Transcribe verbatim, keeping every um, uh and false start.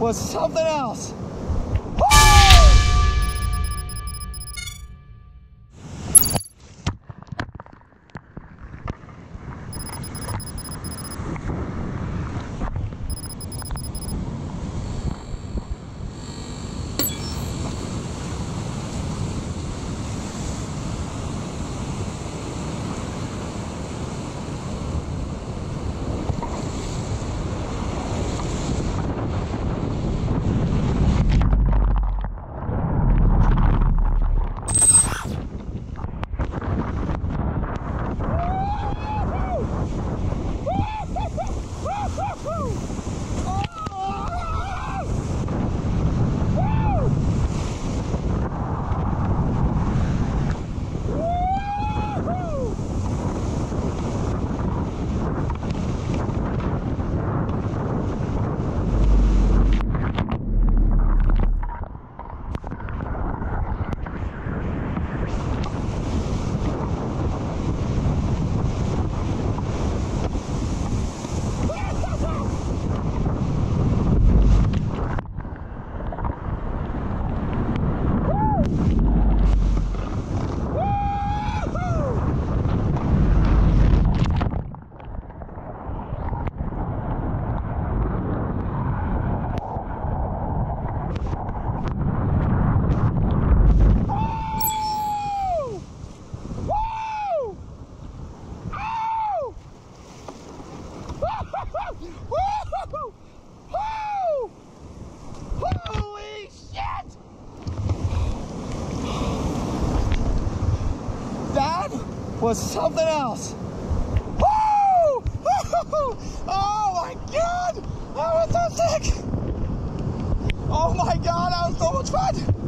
was something else. Holy shit! That was something else. Woo! Oh my god! That was so sick! Oh my god, that was so much fun!